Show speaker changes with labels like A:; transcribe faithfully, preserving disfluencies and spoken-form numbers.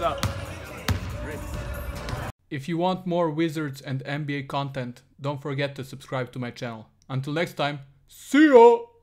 A: up. If you want more Wizards and N B A content, don't forget to subscribe to my channel. Until next time, see ya!